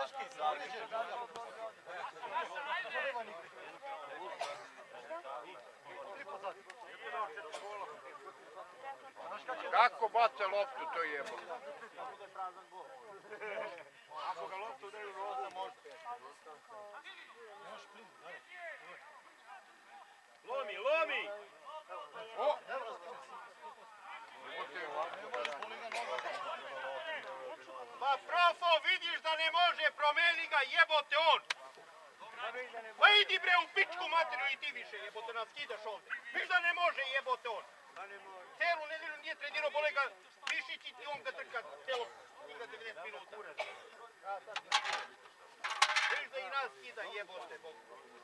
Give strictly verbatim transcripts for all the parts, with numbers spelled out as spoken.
Kako baca loptu, to jebo? Ako ga loptu udaju u osam može. Lomi, lomi! O! Pa profo, vidiš da ne može, promeni ga, jebote on! Pa idi bre u pičku materiju i ti više, jebote, nas skidaš ovdje. Viš da ne može, jebote on! Celu nedelju nije trenirao, bole ga Mišić i on ga trka celo igra devedeset minuta. Viš da i nas skida, jebote, Bog.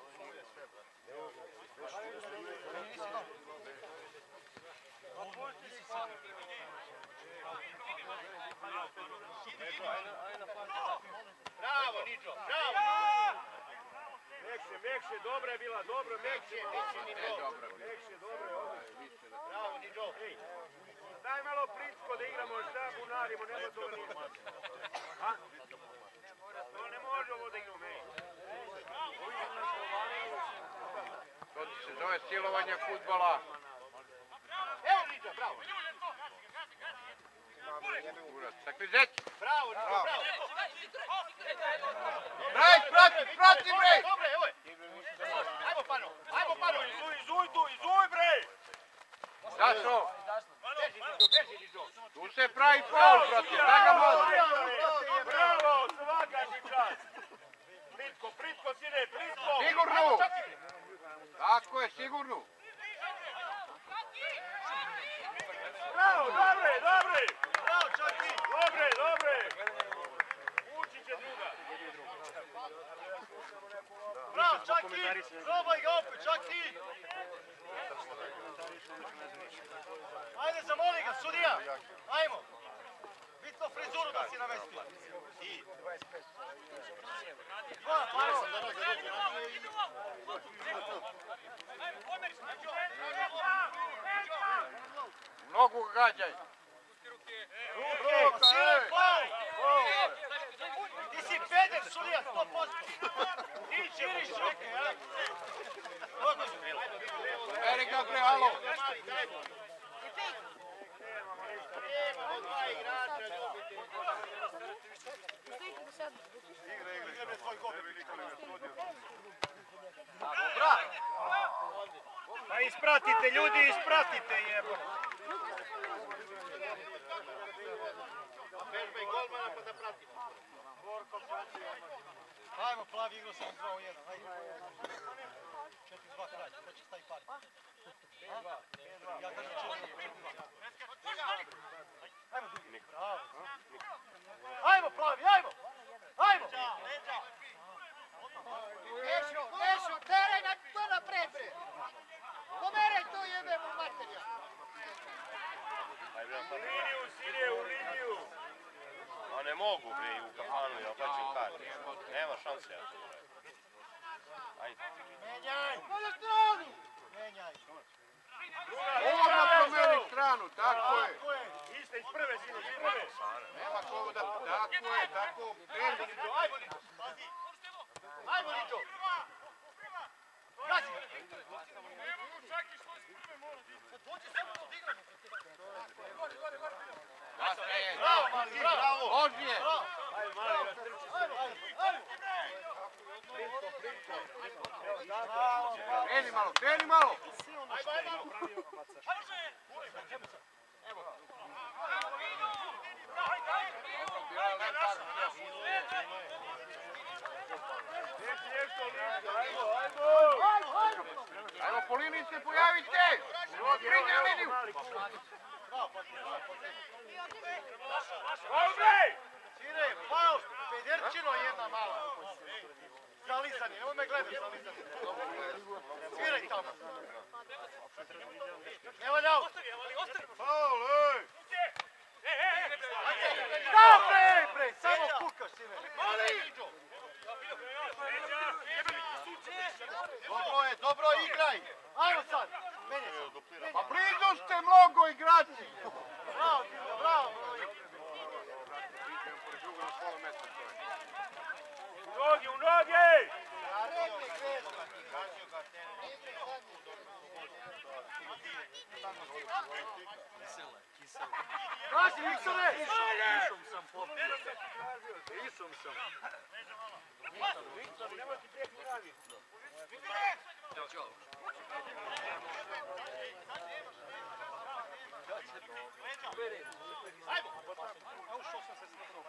Bravo, Niđo, bravo! Mekše, mekše, dobra je bila, dobro, mekše, mekše, Niđo. Mekše, dobro je. Bravo, Niđo. Daj malo Pricko da igramo, šta bunarimo, nema toga ništa. A? To ne može ovo da igramo, ej. To se zove silovanje fudbala. Evo Niđo, bravo. Takvi zeć! Bravo, Niđo, bravo. Brej, prati, prati, brej! Dobre, evo je. Ajmo, Pano, ajmo, Pano. Izuj, izuj tu, izuj, bre! Zašto? Beži, Niđo, beži, Niđo. Tu se pravi faul, prati, da ga može! Bravo, svaka ti čast. Pritko, Pritko, sine, Pritko. Sigurno! Tako je, sigurno! Bravo, dobre, dobre! Bravo, Čaki! Dobre, dobre! Uči će druga. Bravo, Čaki! Probaj ga opet, Čaki! Ajde, zamoli ga, sudija! Ajmo! Bitno frizuru da si navesti. I? Dva, paro! Nogu gađaj! Ruke, sile, faul! Ti si peder, sudija, sto posto! Ti čiriš ruke, ja? Beri ga, bre, alo! Nema dva igrača, ljubite. Igra, igra. Igra bez svoj gol, da bi niko ne sudio. Bravo! Pa ispratite, ljudi, ispratite, jebo! Vežbaj golmana pa da pratimo. Ajmo, plavi igro sam dva u jedan, ajde. četiri dva kraj, ko će stavi pari? Ja kažem četiri dva. Ajmo, drugi. Bravo. Ajmo, plavi, ajmo! Ajmo! Nešo, Nešo, teraj na to napred, bre! Pomeraj to, jebemo materija! U liniju, sine, u liniju! A ne mogu, bre, i u kafanu, ja plaćam karte. Nema šanse, ja. Ajde. Menjaj! Na stranu! Menjaj. Odmah promeni stranu, tako je! Iste iz prve, sine, iz prve! Nema koga da... Tako je, tako... Ajmo, Niđo, ajmo, Niđo! Pazi! Ajmo, Niđo! Gazi! Dođi samo da odigramo! Bravo, Mali, bravo! Loži je! Ajde, Mali, rastrči! Ajmo, ajmo! Kreni malo, kreni malo! Ajmo, ajmo! Evo! Ajmo, po liniji se pojavite! Pridnja liniju! Dobre! Sire, faul, pederčino jedna mala. Zalizani, nemoj me gledati zalizani. Sviraj tamo. Ne valja out. Faul, ej! Da, bre, bre, samo kukaš, sine. Dobro je, dobro igraj! Ajmo sad, menjaj se. Pa blizu ste mnogo igrači! Bravo, bravo. noge! Kaži, Viktore! Išom sam popio. Išom sam. Viktor, nemoj ti tehnu raditi. Ajmo! Ušao sam se s nekom.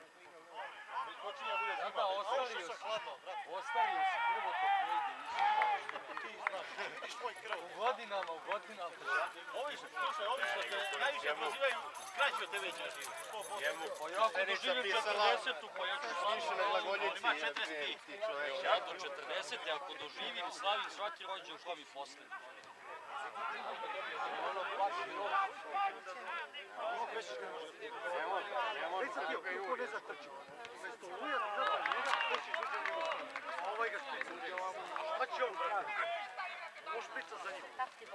Da, ostavio si. Ostavio si krvotok, ne ide više. Ti znaš, vidiš tvoj krv. U godinama, u godinama. Ovi što, slušaj, ovi što te najviše prozivaju, kraći od tebe će živi. Pa ja ako doživim četrdesetu, pa ja ću slaviti. Ima četrdeset pet. Ja do četrdesete, ako doživim, slavim svaki rođen, slavim posle. Lica ti je kako ne zatrči. Umesto ujati zapravo njega, krećiš uđe njega. A ovaj ga špica. Šta će on da radi? Može špica za njim.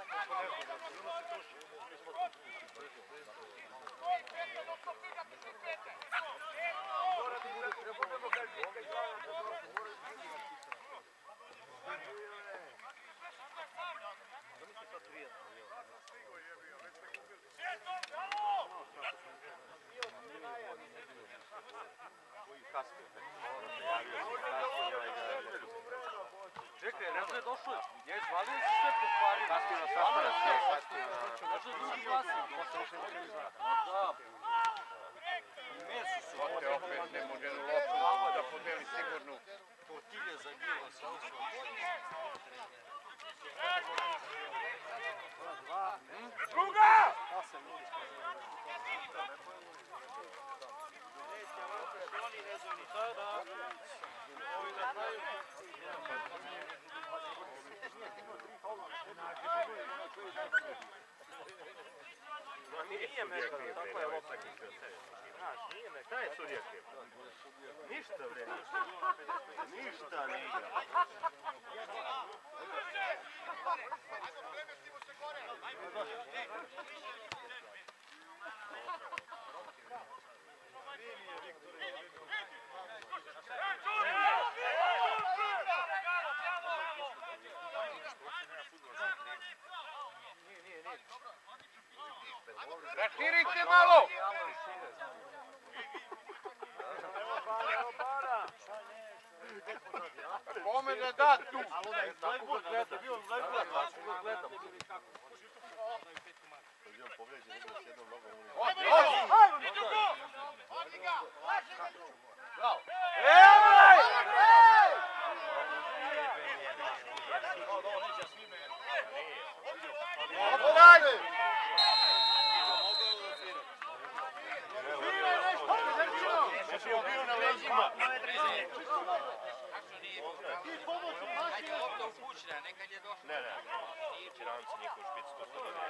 Čekaj, Rezo je došao, je zvalio si sve pokvario. Kasnije na sastanak, kasnije na... Možda drugi glasnik. Ma da. Mesu su. Ote opet ne može loptu da podeli sigurnu. Tortilje za bilo, samo su. Druga! Nije me, tako je lopta kisio sebi. Znaš, nije me, šta je sudija kriv? Ništa bre, ništa. Ništa ne igra. Raširite malo! Kome da da tu? Blackboard gleda, bio Blackboard, Blackboard gleda. Bravo! Znači je bio na leđima. Kad je lopta upućena, nekad je došla. Ne, ne. Čiranci njihov špic, to što ne.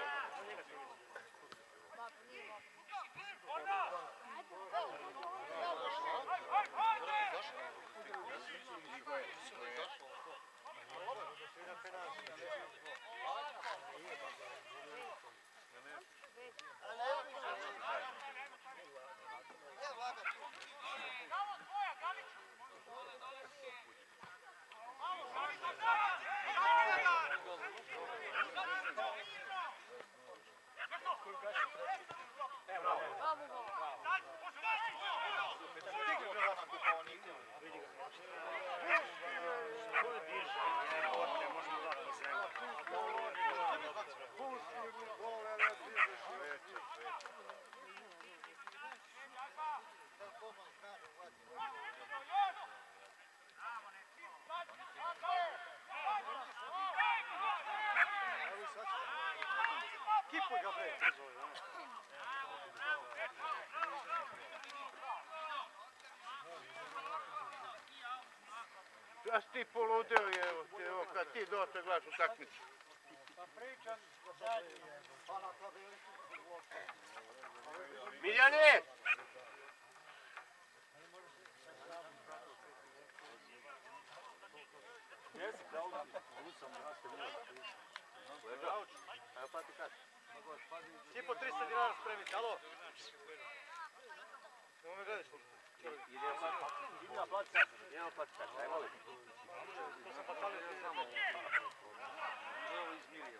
Kipuj ga bre, Ja si ti poludeo, evo, evo, kad ti došle gledaš utakmicu. Pa pričam zadnji je. Miljane! Jesi, Klaudi, ovu sam raste bilo. Klauč, evo pa ti kaži. Ti po tristo dinara spremiti, alo? Nemo me gledaš. Idem na plaća. Idemo pačkat, aj molim. To sam fatalio ti znamo. Evo izmirio.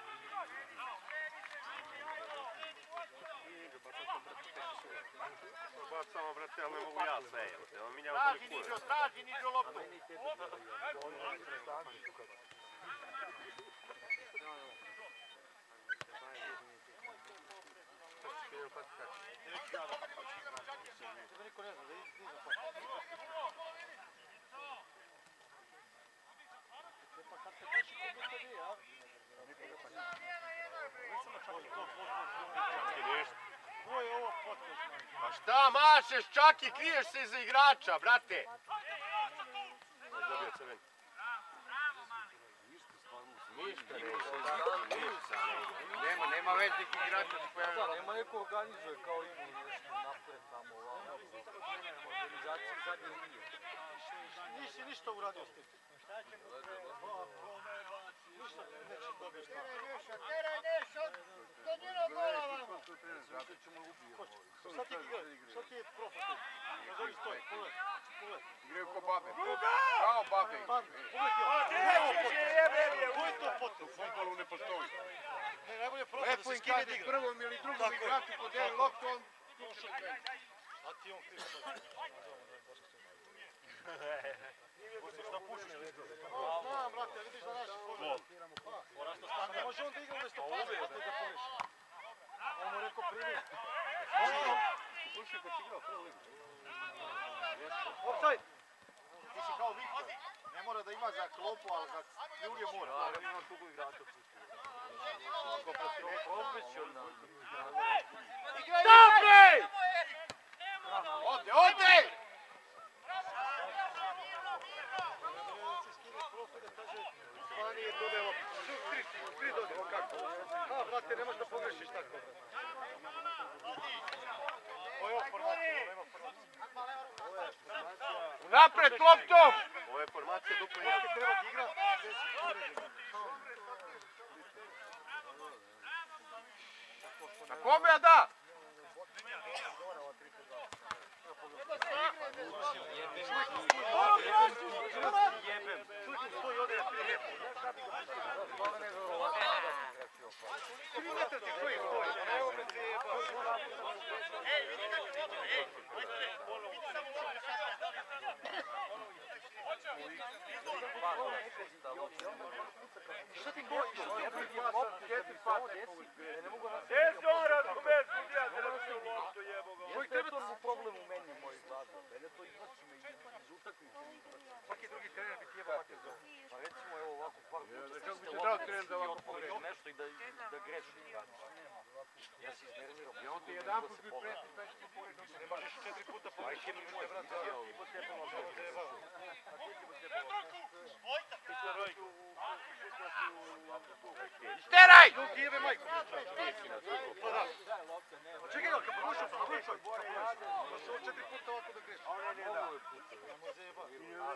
Bacamo, brate, ali ne mogu ja sve, evo te, on minja u Traži kule. Niđo, traži Niđo loptu. Tebe niko ne zna, da idi snizam pa. Pa kad se deši kod bude tebi, a? Nisam čak i to posto. Ko je ovo podcast, man? Pa šta mašeš, čak i kriješ se iza igrača, brate? Zabio crven. Ništa neće, ništa. Nema, nema velikih igrača. Da, nema neko organizuje kao imu nešto napred tamo ovamo. Organizaciji zadnje linije. Nisi ništa uradio s tim. Ništa neće dobiti šta. Teraj Nešo, do njenog gola vamo. Šta ti igra? Šta ti je profa tu? Nazori stoj, pogledaj, pogledaj. Igraju ko babe. Kao babe. Man, pogledaj ti. Ko je to potem? U futbolu ne postoji. Ne, najbolje profa da se skine da igra. Prvom ili drugom igraču podeli loptu, on tuče krenu. A ti on krivo to. Pustiš da pušiš ti. Znam, brate, vidiš da naši pogledaj. A ne može on da igra umjesto pasa, pa ti da puniš. On mu rekao primi. Puši ko si igrao prvu ligu. Offside! Ti si kao Viktor. Ne mora da ima za klopu, ali za ljuge mora. Ali ima tugu igrača pusti. Profesionalno. Stopri! Ode, ode! Nije dodelo, tri, tri dodelo, kako? A, brate, ne možeš da pogrešiš tako. Ovo je formacija, nema formacija. Napred loptom! Ovo je formacija duplo jedan. Ovdje treba da igra. Na kome ja da? Jebem. Čujte, stoji ovdje na tri metra. Tri metra ti koji stoji. Evo me se jebao. Ej, vidi kako Niđo, ej. Majstore, vidi samo ovo. Šta ti govoriš? Gdje se on razumeš, sudija, da razumiju loptu, jebo ga. Koji treba to problem u meni u mojoj glavi? Mene to izlači me iz utakmice. Svaki drugi trener bi ti jebao makar zove. Pa recimo evo ovako par puta kako bi ste se dao lopte, trener da ovako otvorim pogreši? nešto i da, da grešim. Ja se iznerviram. I on ti jedan put bi preti, pa će ti pogledati. Ne možeš četiri puta pogreši, mi te vrat za i po tepama se jebao. A ti ti po tepama. Šteraj! Ljudi jebe majku. Pa da. Čekaj, kad porušao, pa porušao. Pa se ovo četiri puta ovako da greši. Nemo zajebao.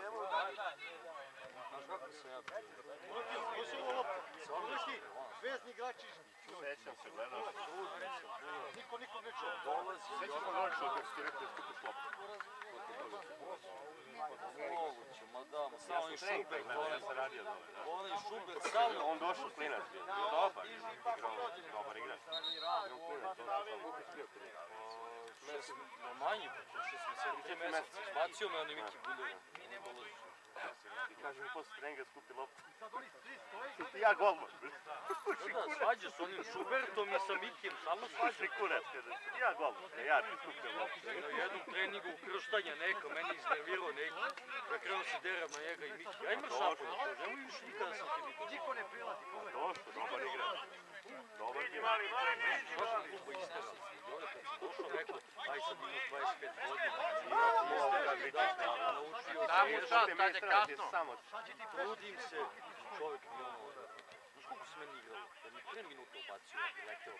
Znaš kako sam ja bio? Ko su ovo lopta? Pogledaj ti, vezni igrači. Sećam se, gledao sam. Niko nikom ne čuo. Dolazi i Sećam se došao dok si ti rekao da skupiš loptu. moguće, ma da, ma samo onaj Šubert, Ja sam radio dole, da. onaj Šubert samo... On došao klinac, bio dobar, igrao, dobar igrač. Igrao klinac, došao sam Vukić bio klinac. Šest, no manji, šest mjeseci, tri mjeseca, izbacio me onaj Miki Buljev. I kaže mi posle treninga skupi loptu. I ja golman. Da, svađa s onim Šubertom i sa Mikijem, samo svađa. Puši kurac, kaže. Ja golman, ja ti skupim loptu. Na jednom treningu ukrštanja neka, meni iznervirao neki. Ja krenuo se deram na njega i Miki. Aj mrš napolje, kaže, nemoj više nikada sam te vidio. Niko ne prilazi, pogledaj. Došao, dobar igrač. Dobar igrač. Prošla kluba iz Kosovca, i ovdje kad sam došao, rekao, aj sad imaš dvadeset pet godina. Naučio se, Sad je kasno. Samo trudim se, čovjek mi ono, znaš koliko se meni igralo, da mi tri minuta ubacio, ja bi leteo.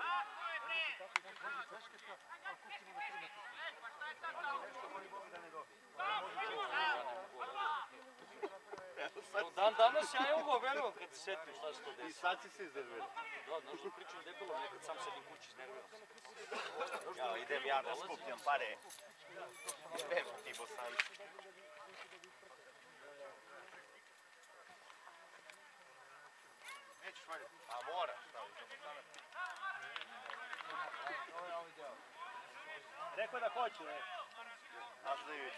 Dan danas ja evo ga verujem kad se setim šta se to i desi. sad si se iznervirao. Da, znaš što pričam debelom, nekad sam sedim kući iznerviram se. Ja idem ja da skupljam pare. Idem ti bosanci. Rekao da hoće, ne. A što je?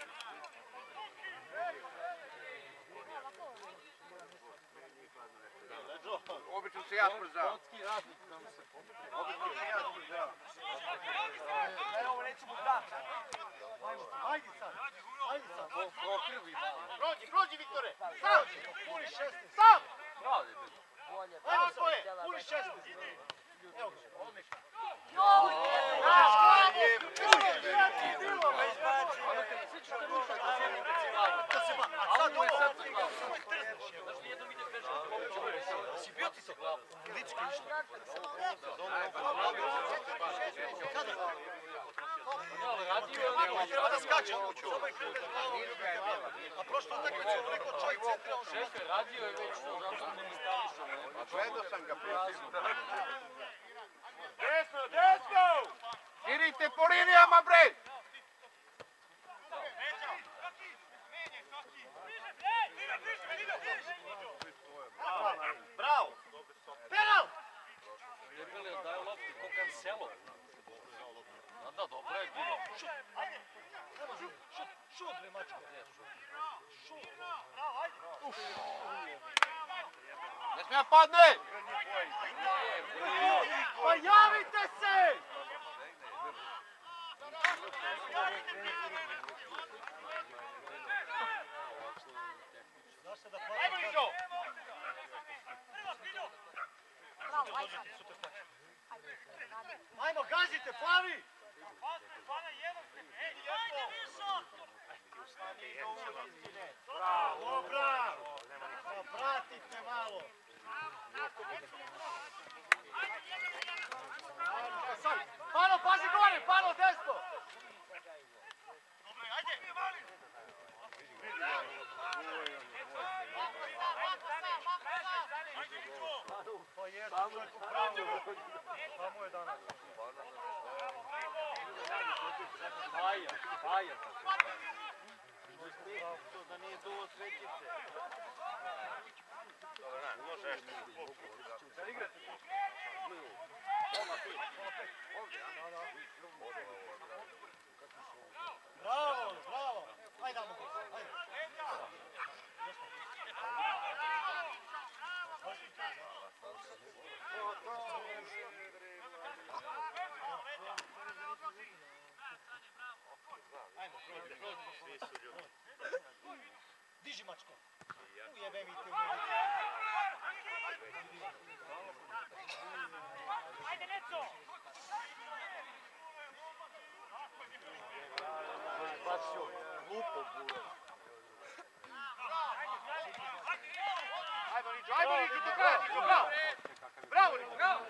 Obično se ja sprzao. Obično se ja sprzao. Evo, ovo nećemo dati. Ajde sad, ajde sad. Prođi, prođi, Viktore! Sam! Puni šesnaest. Sam! Ajde sad, puni šesnaest. Evo ga, odlično. A sad ovo, znaš nijednom ide peška. Si bio ti to glavu? Lički išlo. Kada? Treba da skače. A prošlo utakmicu ono neko čovjek centralno. Šefe, radio je već to, zato što ne instališao. Gledao sam ga protiv. Desno, desno! Širite po linijama, bre! Bravo! Penal! Debeli daju loptu ko Cancelo. Da, da, dobro je bilo. Šut! Šut! Šut! Šut, bre, mačka. Šut! Uf! Ne smije padne! Pa javite se! Znaš se da Ajmo, plaća? Iđo! Ajmo, gazite, plavi! Bravo, bravo! Pa pratite malo! Pano, pazi gore, Pano, desno! Pa jesu, čovjeku pravo. Samo je danas. Baja, baja. To da nije dovo svećice. Može nešto. Da igrate? Bravo, bravo. Ajde, damo go. Ajde. Diži mačko. Ujebe mi te u Ajde, Neco! Bacio glupo bure. Ajmo, Niđo, ajmo, Niđo, do kraja, Niđo, bravo! Bravo, Niđo, bravo!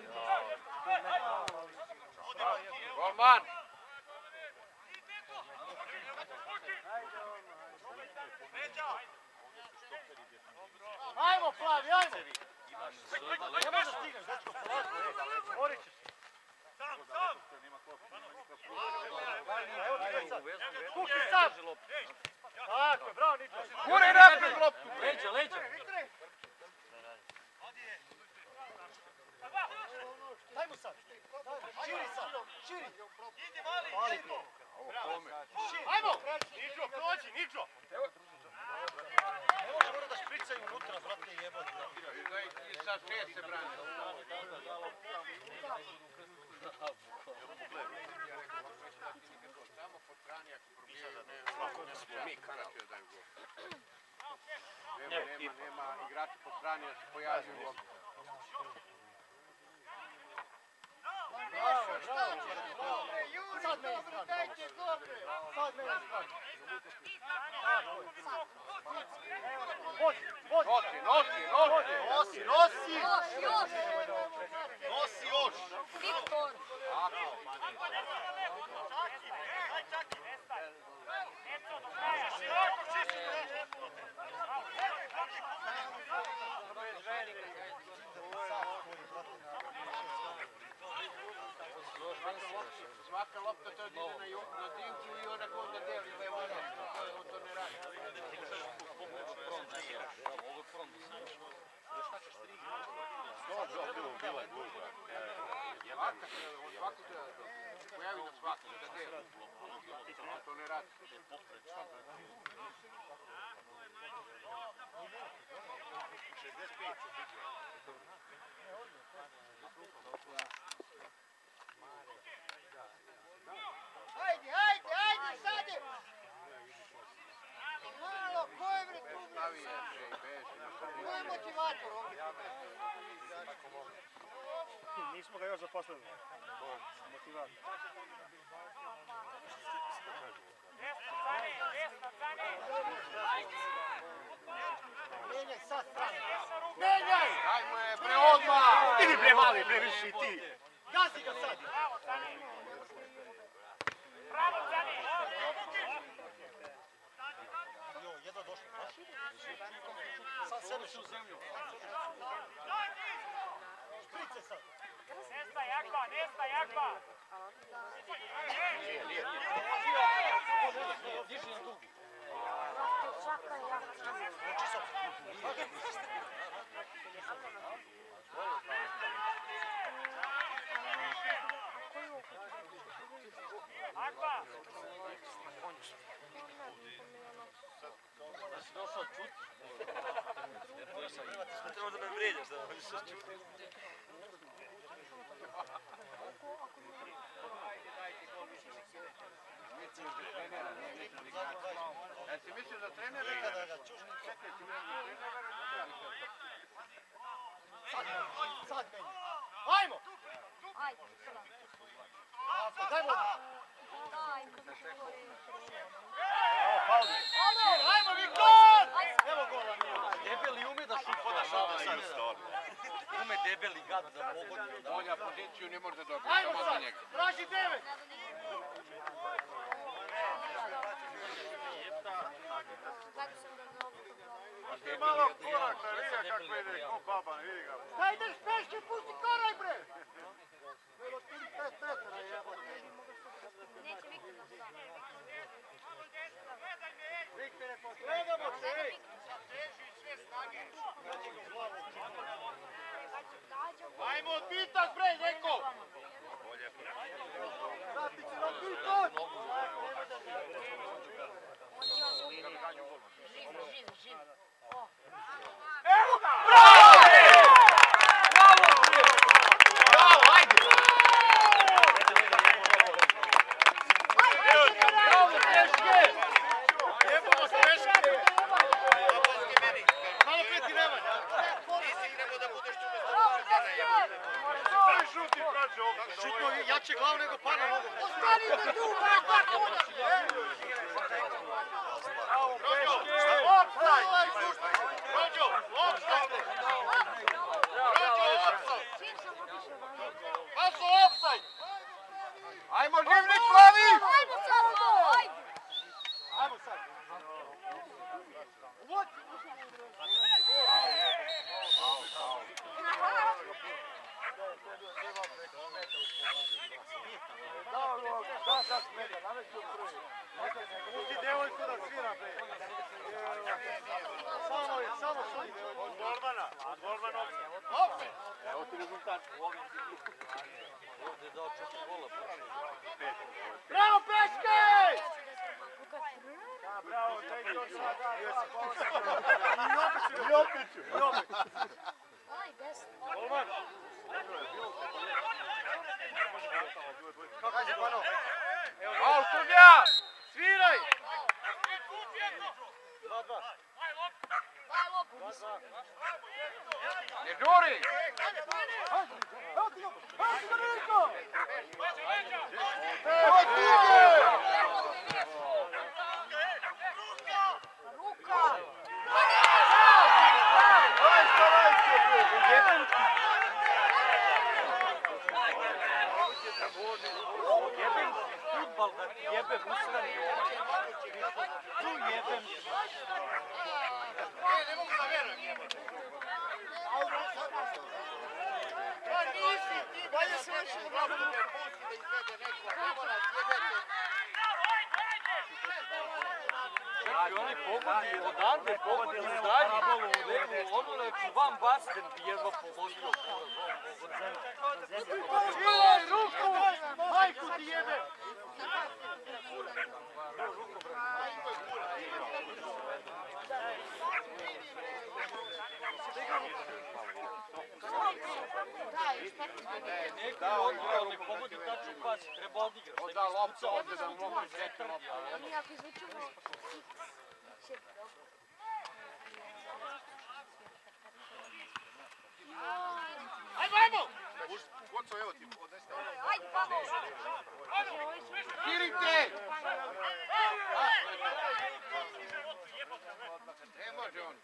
Golman! Ajmo, plavi, ajmo! Ne možeš stigneš, dečko, polako, e. Morit ćeš se. Sam, sam! Evo ti već sad. Kuki sam! Tako je, bravo, Ničo. Gure napred loptu! Leđa, leđa. Daj mu sad. Širi sad, širi. Pali to. Širi. Ajmo! Niđo, prođi, Niđo! Ne može mora da špricaju unutra, brate, jebote. I sa šest se brani. Samo pod kranje ako probijaju, ne smo mi kanal. Nema, nema igrači pod kranje da se pojavljaju u okru. Bravo, bravo, bravo. Sad meni strani. Dajte dobre! Sad meni strani. Tako je. Vozi, vozi. Nosi, nosi, nosi! Nosi, nosi! Još, još! Nosi još! Viktor! Svaka lopta to ide na divku i ona ko ga deli levo i desno. On to ne radi. Svaka se, od svaku treba. pojavi na svaku, da deli. A to ne radi. Ajde, ajde, ajde, sade! Malo, ko je bre tu? Stavi je, bre, i beži. Ko je motivator ovdje? Nismo ga još zaposlili. Motivator. Menjaj sad stranu. Menjaj! Ajmo je, bre, odmah! Idi bre mali, bre viši ti. Gazi ga sad! Jo, jedva došlo. Sad sebe su u zemlju. Šprice sad. Nesta Jakba, Nesta Jakba! Diži na dugu. Jakba! Došao čut. Ne treba da me vrijeđaš da oni se čuti. Ja ti misliš da trenere? Nikada ga čuš ni Čekaj, ti misliš da trenere? Sad menjaj, sad menjaj. Ajmo! Tako, daj vodu. Evo, Pauli. Ajmo, Viktor! Evo gola. Debeli ume da šupa sad. Ume debeli gad da pogodi. Bolja poziciju ne može da dobije, Ajmo samo za sad, njega. traži devet! Malo koraka, vidi kako ide, ko baba, vidi ga. Daj ideš peške, pusti koraj bre! Evo ti pet metara jebote. Viktore, gledamo te, ej! Ajmo odbitak bre, neko! Vrati će nam bitak! Evo ga! Bravo! Bravo! Bravo, ajde! Bravo, teške! Jebamo teške! Malo peti Nemanja. Nisi nego da budeš tu bez toga jebote. Stari šuti, prađe ovdje. Šutno jače glavu nego pana mogu. Ostanite tu, brate! Bravo, teške! Offside! Rođo, offside! Rođo, offside! Paso, offside! Ajmo, živnik plavi! Ajmo sad! Ajmo sad! Uvod! Pusti devojku da svira, bre. Samo, samo sudi devojku. Od Golmana, od Golmana opet. Evo ti rezultat. Ovdje je dao četiri gola. Bravo, Peške! Bravo, take your shot. I opet ću. I opet ću. Golman. Kako je Pano? Al, sudija! Sviraj! dva dva. Ne žuri! Evo ti ga! Evo ti ga, Mirko! Evo ti je! Jebem futbal da ti jebem ustani. Tu jebem. Ne mogu da verujem jebote. Pa nisi ti, dalje se još u glavu. Ne pusti da izvede neko, ne mora, jebete. neki oni pogodi, odande pogodi u zadnji, neku onu neku van basten bi jedva pogodio. Ilaj, ruku! Majku ti jebe! Neki odbor, ne pogodi tačno pas, treba odigrati. Onda lopta ovdje da mogu izreći lopta. Mi ako izvučemo... Ajmo, ajmo! Koco, evo ti, odnesti. Ajde, Pavo! Dirite! Ne može on.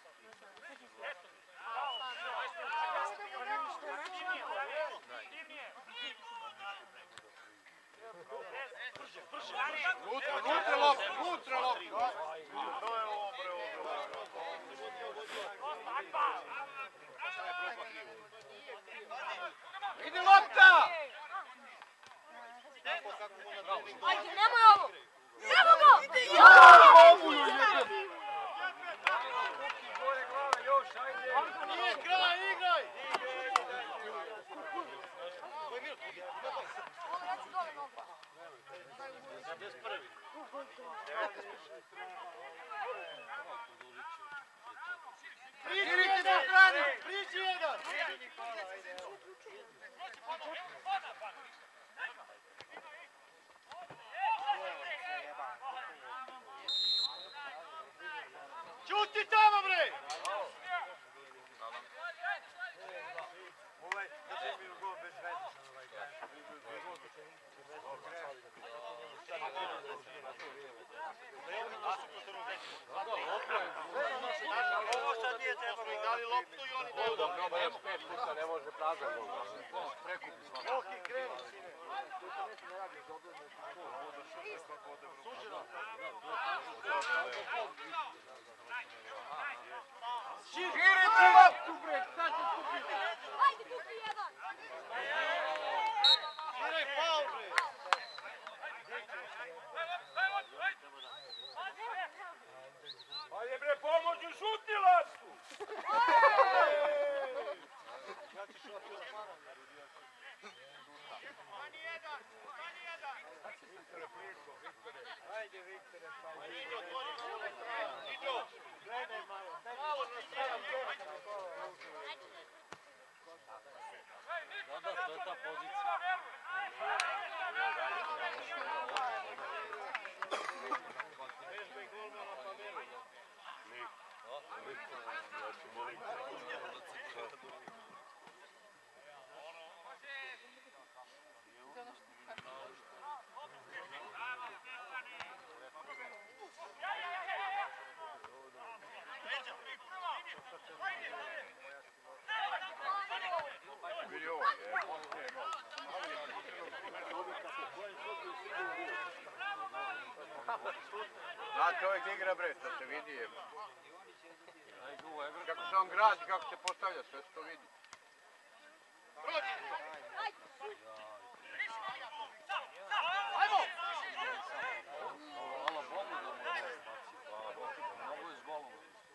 Nutra, nutra lopta, nutra lopta. To je ovo, bre, ovo. Idi lopta! Ajde, nemoj ovo! Nemo go! Nije kraj, igraj! Ovo, ja ću dole nogu. Priči jedan strani! Priči jedan! Čuti tamo, bre! Ovaj, da mi go bez veze. Ovo sad nije trebalo, im dali loptu i oni daju loptu. Dobro, pet puta ne može prazan gol. Prekupi svaki. Oki, kreni, sine. Širite loptu, bre, sad će skupiti. Ajde, kupi jedan! Siraj faul, bre! Ajde, bre, pomoću, šuti loptu. Ajde, Viktore, faul. Iđo, gledaj malo. Malo na stranu. Da, da, to je ta pozicija. Vežbaj golmana pa veruj. Vidi ovo, zna čovjek igra, bre, to se vidi, je. Kako se on gradi, kako se postavlja, sve se to vidi. Ajmo! Hvala Bogu da mu je baci, hvala Bogu. Mnogo je s golom.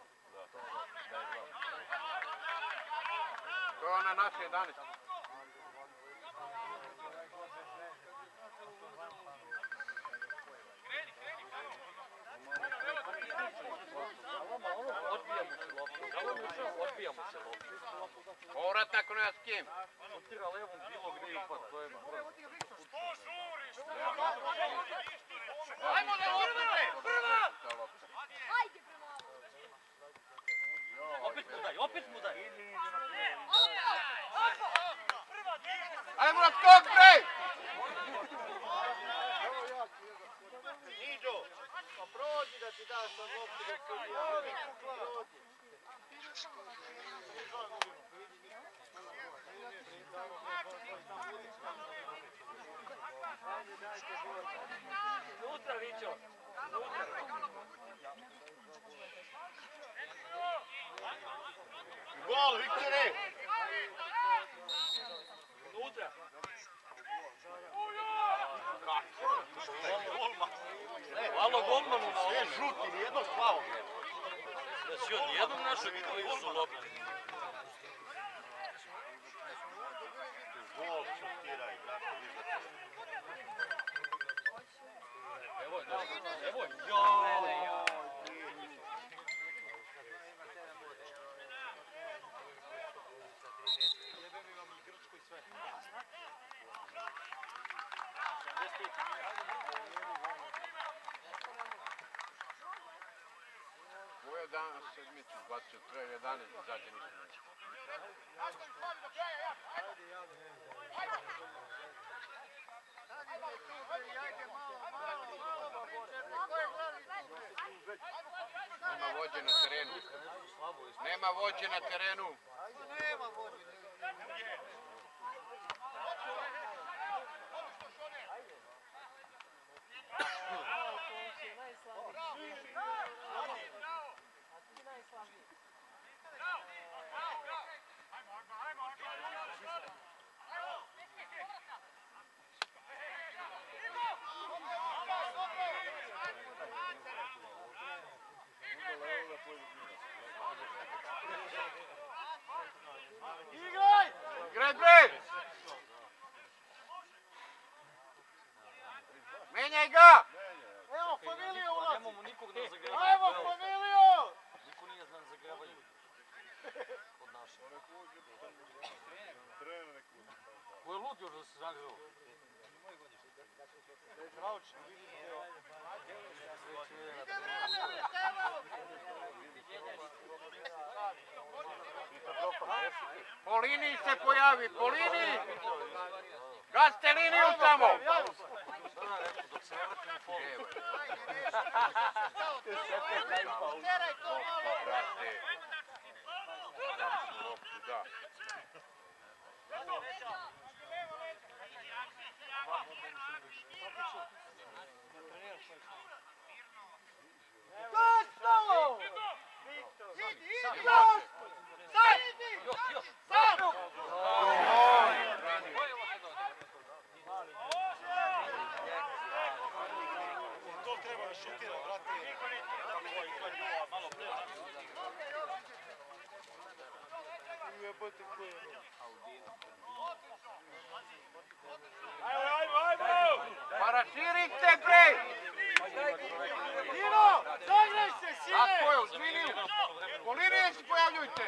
To je ona naša jedanaest. Odbijamo se loptu. Odbijamo se loptu. Povrat ako nema s kim. Šutira levom bilo gdje i upad, to je brzo. Ajmo na loptu, bre! Prva! Ajde, prema ovo! Opet mu daj, opet mu daj. Ajmo na skok, bre! Niđo, pa prođi da ti daš sam loptu dok se odjavio. Prođi. Unutra, Vićo. Gol, Viktore! Unutra. Hvala golmanu na ovo. Jedan žuti, nijednog plavog nema. Da si on nijednog našeg koji su lopti. Gol šutiraj, brate, vidiš. Evo je, evo je. Joj! Ko je danas sedmicu bacio tre jedanaest zadnje ništa. Nema vođe na terenu. Nema vođe na terenu. Nema vođe. Igraj bre! Menjaj ga! Evo, familija ulazi. Nemamo nikog da zagreva. Ajmo, familiju! Niko nije znan zagrevaju. Od naše. Ko je lud još da se zagreva? Po liniji se pojavi, po liniji! Gazite liniju samo! Dok se ne vrtim u folu. Teraj to malo. Brate. Da. Zašto? Idi, idi! Sad! Još, još. Sad! To treba da šutira, brate. Malo pre. Pa raširite bre! Dino, zagraj se, sine! Tako je, uz liniju! Po liniji se pojavljujte!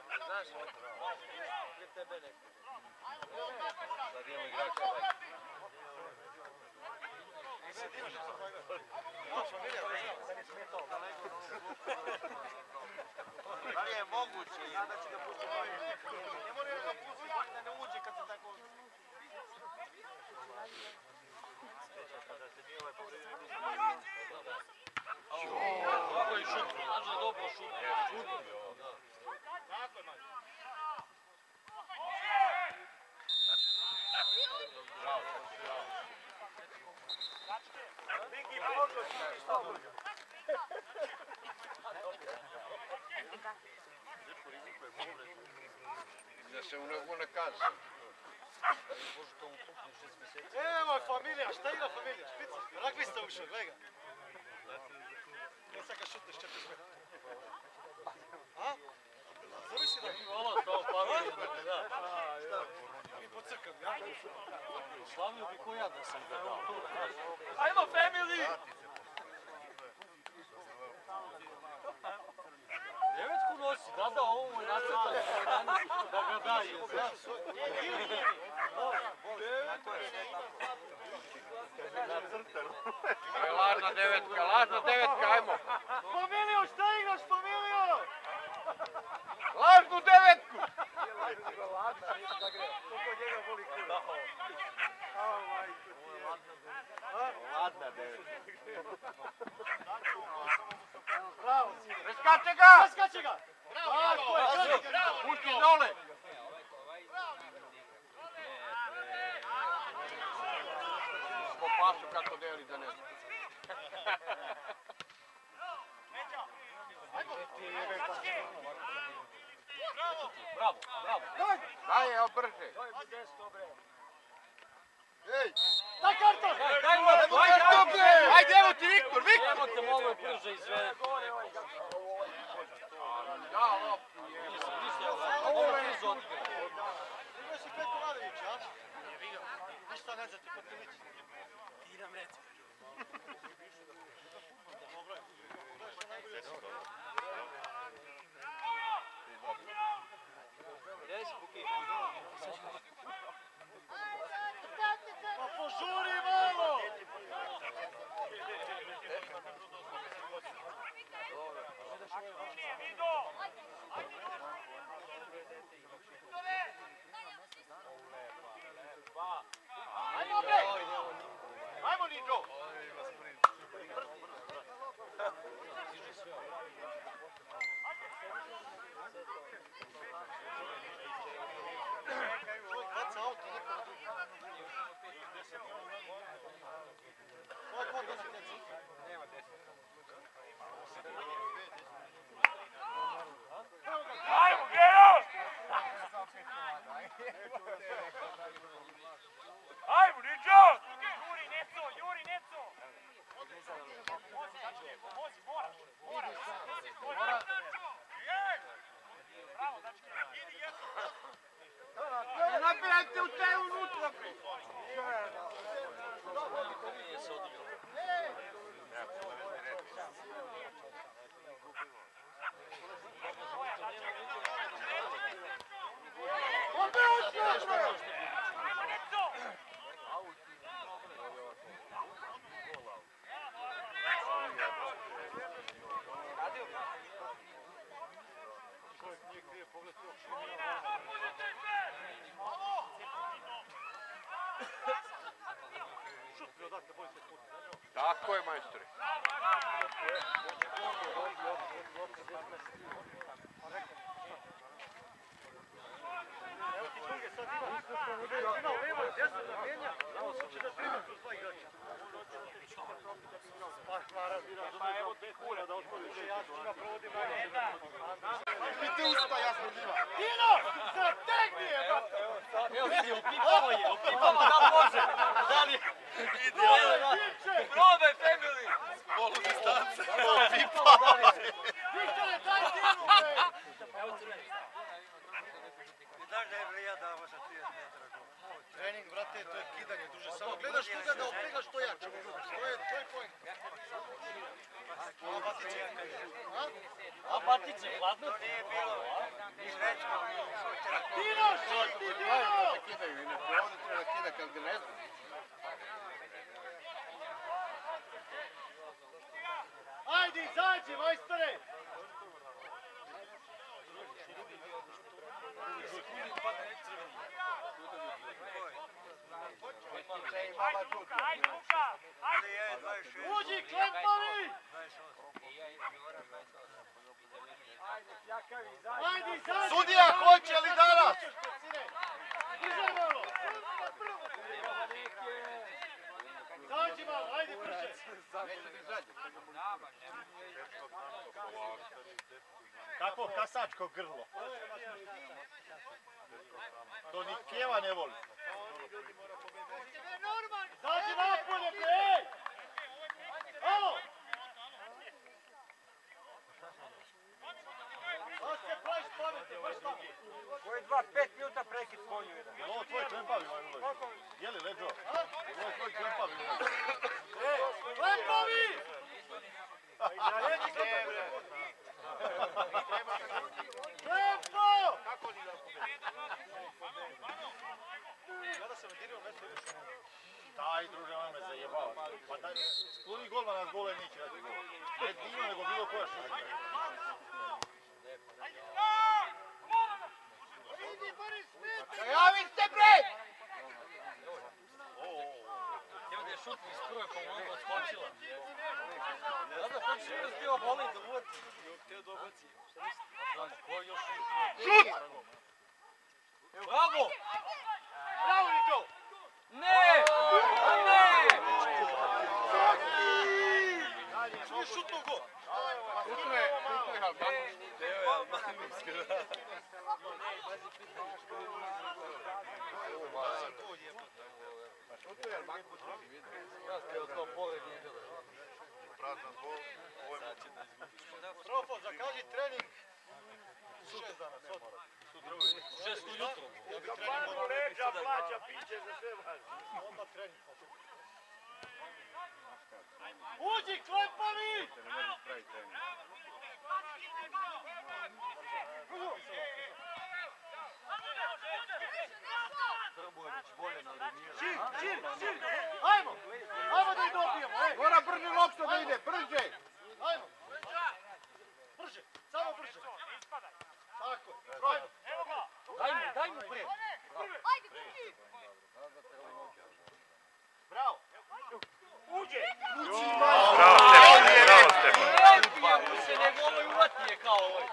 Da li je moguće? Ja da ću ga pustiti. Ne mora da ga pusti, bolje da ne uđe kad se tako... Dobro je šut, znaš da je dobro šut. Tako je, manje. Viki, možda ću šta bude. Da se u nego ne kaze. Evo familija, šta igra familija? Špica, ragbista ušao, gledaj ga. Ne sad ga šutneš četiri metra. A? Zavisi da... Hvala, to familija, da. Mi pocrkam, ja? Slavio bi ko ja da sam ga dao. Ajmo, family! Devetku nosi, da da, ovo mu je nacrtano da ga daje. Aj, ladna devetka, ladna devetka, ajmo! Familiju, šta igraš, familiju? Lažnu devetku! Ladna devetka. Bravo, sine. Preskače ga! Preskači ga! Tako je, pusti dole! Po pasu kako deli da ne znam. Bravo, bravo. Daj, evo brže! Ej! Daj karton! Daj mu, ajde, Ajde, evo ti Viktor, Viktor! Evo te malo brže izvedi. Da, loptu je. Ovo je brzo odigra. Imaš i Petko Radović, a? Ništa ne znate, Petković. Ti nam reci. Dobro je. Gledaj što najbolje osoba. Gdje si Buki? Pa požuri malo! Aktivnije, Vido! Ajmo bre! Ajmo Niđo! Baca auto, neko na drugi. Ovo je kod deset djeci. Nema deset. Ajmo, Gero! Ajmo, Niđo! Juri, Neco, Juri, Neco! Vozi, vozi, moraš, moraš! Moraš! Bravo, dačke! Ne nabirajte u te unutra. Nije se odigrao. Tako je, majstore. Evo ti druge sad ima. Ima levo i desno da menja. Samo hoće da prima kroz dva igrača. Pa, Mara, pa evo dve kure da otvori. Ja s njima provodim najbolje. Biti usta, ja sam živa. Dino! Strategije, brate! Evo vidi, upipamo je, upipamo da može. Da li... Probaj, family! Polu distance. Upipamo da li... Viktore, daj Dinu, bre! Evo crveni. Znaš da je vrija da ovo sa trideset metara gol. Trening, brate, to je kidanje duže. Samo gledaš koga da opregaš što jače. To je, to je point. A Batice? A Batice, hladno? To nije bilo. Ni Švedska, ni Švedska. Dino, šuti, Dino! Da kidaju, inače ovdje treba kida kad ga ne znam. Ajde, izađi, majstore! Ajde, Luka, ajde, Luka! Ajde! Uđi, klempavi! Ajde, izađi! Sudija, hoće li danas? Izađi malo! Izađi malo, ajde, brže! Neće da izađe. Kakvo kasačko grlo. To ni Keva ne voli. Izađi napolje, bre, ej! Alo! Da se praviš pametni, baš tamo. Koji dva, pet minuta prekid konju jedan. Je li ovo tvoj klempavi? Je li leđo? Je li ovo tvoj klempavi? Ej, klempavi! Klempo! Gleda se me dirio, ne se vidiš. Daj, druže, on me zajebao. Pa daj, skloni golma nas gole neće dati gol. Ne Dino, nego bilo koja što. Idi, Boris, smeti! Javite bre! Evo da je šutni iz prve, pa mu odskočila. Sada hoćeš da ti oboli da uvati. Htio da obaci. Šta misli? Ko još? Šut! Bravo! Bravo, Niko! Ne! A ne! Čuje šutno gol. Šutno je, šutno je Halban. Deo je Albanijski, da. Šutno je Halban. Ja sam kao pored njega. Prazan bol, ovo je Profo, zakaži trening šest dana, s odmora. Šest ujutro. Ja bi trening Kafanu odmah. leđa, plaća, piće za sve vas. Odmah trening. Uđi, klepavi! Trbojević bolje nalinira. Šir, šir, šir! Ajmo! Ajmo da ih dobijemo, ej! Mora brži lopta da ide, brže! Ajmo! Brže, samo brže! Ispadaj. Tako je, ajmo! Evo ga! Daj mu, daj mu pre. Ajde, kuki! Bravo! Uđe! Bravo, Stefan, bravo, Stefan. Lepija mu se, nego ovo je uvatnije kao ovaj.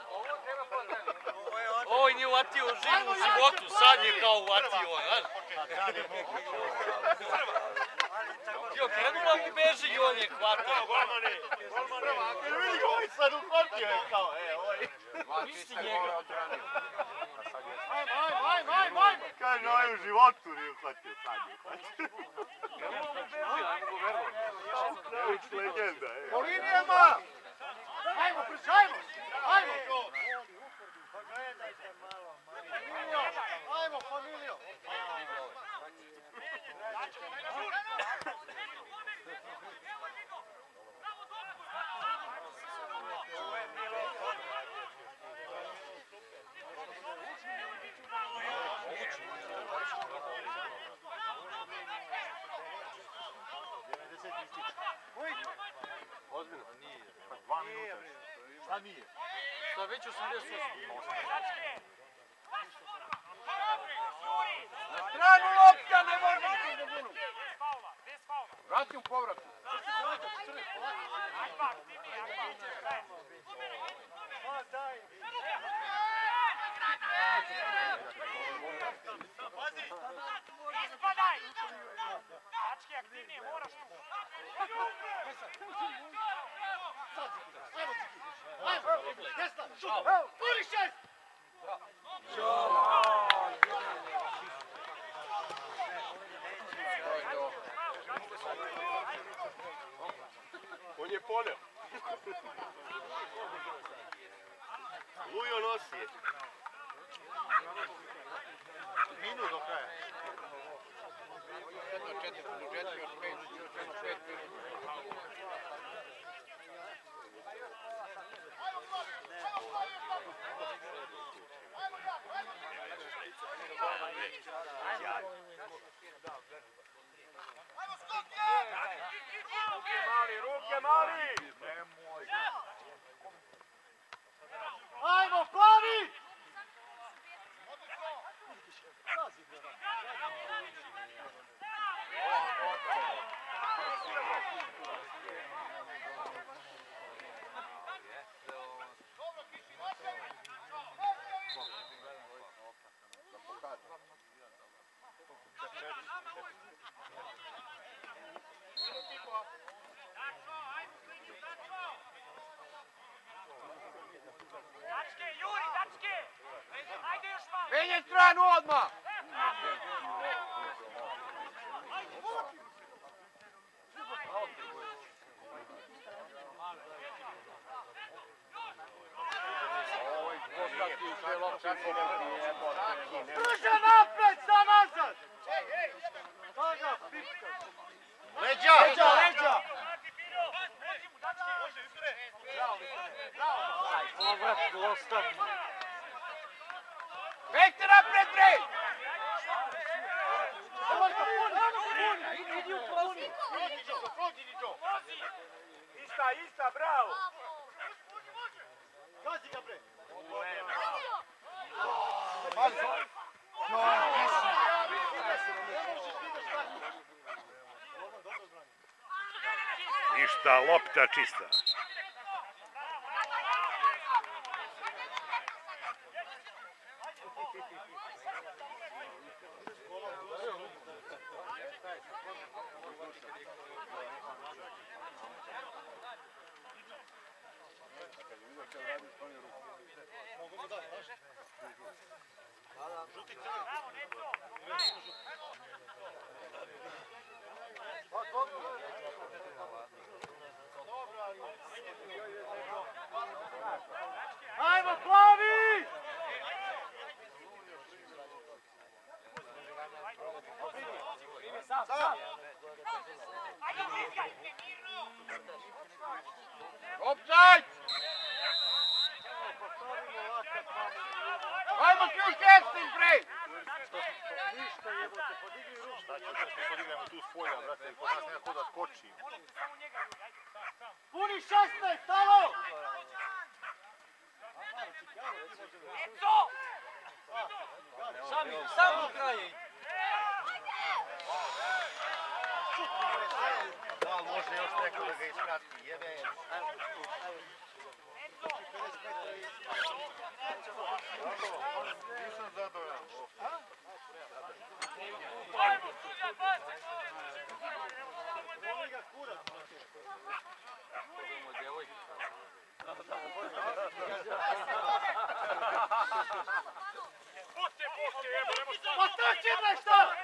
Ovo nije uvatio u živu životu, sad je kao uvatio on, znaš? Jo, krenula mu beži i on je hvatio. Golmane! Golmane! Jer vidi ga ovaj sad uhvatio je kao, e, ovaj. Misli njega. Ajmo, ajmo, ajmo, ajmo, ajmo! Kaže, ovaj u životu nije uhvatio, sad je uhvatio. Krenula mu beži, ajmo go verujem. Nević legenda, e. Po linijama! Ajmo, brže, ajmo! Ajmo! Ajmo, familijo! Ozbiljno? Pa dva minuta. Šta nije? Šta već osamdeset osam. Na stranu lopta, ne može se da bunu! Bez faula, bez faula. Vrati u povrat. Ajbak, ti mi, ajbak. Ispadaj! Dački, aktivnije, moraš tu. Ajmo! Desna, šut! Puni šest! On je poneo. Lujo nosi je. Minut do kraja. Jedno četiri produžetke, još pet, još pet minuta. Ruke mali, ruke mali! Ajmo, plavi! Dačke, Juri, dačke! Ajde još malo! Menjaj stranu odmah! Brže napred, sa nazad! Toga, pipka! Leđa! Leđa, leđa! Vejte napred, bre! Idi u puni! Prođi, Điđo, prođi, Điđo! Ista, ista, bravo! Gazi ga, bre! Ništa, lopta čista. Ajmo, plavi! Sam, sam! Offside! Ajmo ključ šestim, bre! Ništa jebote, podigni ruku. Šta ću kad podignemo tu s polja, brate, kod nas nekako da skoči. Puni šesnaest, alo! Sam, sam do kraja ide. Da, može još neko da ga iskrati, jebe. Nisam zadovoljan. Voli ga kurac. Pa trči bre šta?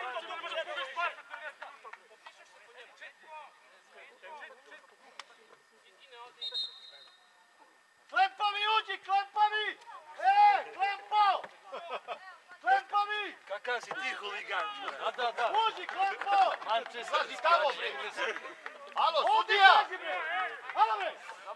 Klempavi uđi, klempavi! E, klempo! Klempavi! Kakav si ti huligan? Da, da, da. Uđi, klempo! Manchester Lazi tamo, bre! Engleski. Alo, Ovdje sudija! izađi bre! Halo bre!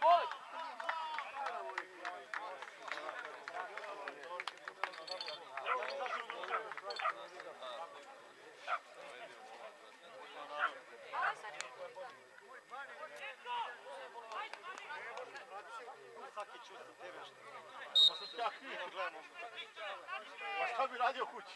Svaki čusti devešta. Pa sam ja knjigo gledam. Pa šta bi radio kući?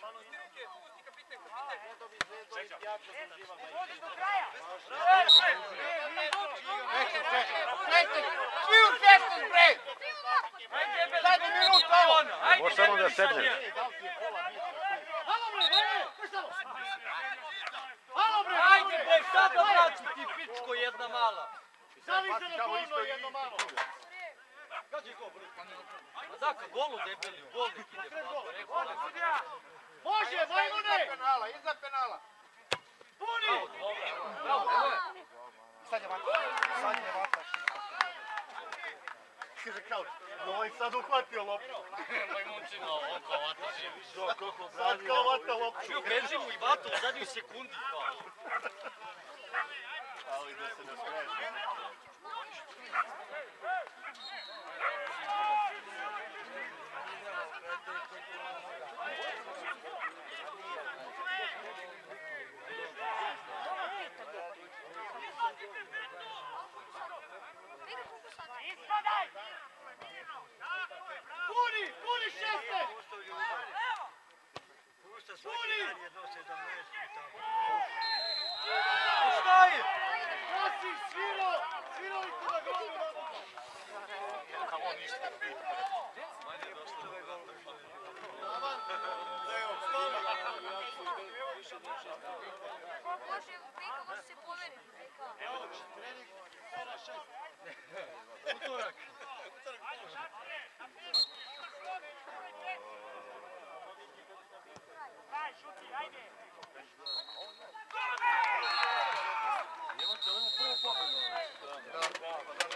Svi u šestim, bre! Zadnji minut, evo! Može samo da sedneš. Halo bre, bre, prstalo! Halo bre, Ajde bre, šta da vraći ti pičko jedna mala? zalize na govno jedno malo. Gađi go, bre. Ma da, ka golu debeli, u gol nek ide. Može, majmune! Iza penala, iza penala! Puni! Sad je vata. Sad je vata. Kaže Kauč, ovaj sad uhvatio loptu. Moj momčina, on kao vata živi. Sad kao vata loptu. Čuo, beži mu i vata u zadnjoj sekundi. Ali da se ne skreši. Puni, puni šeste! Puni! Šta je? Ja si sviro! Sviro li ti na govno? Kamo ništa pita. Može, prika, može se pomeriti. Evo, trening, sada šest. Utorak. Daj, šuti, ajde! Evo te, ovo je prvo pobedo. Da, da, da.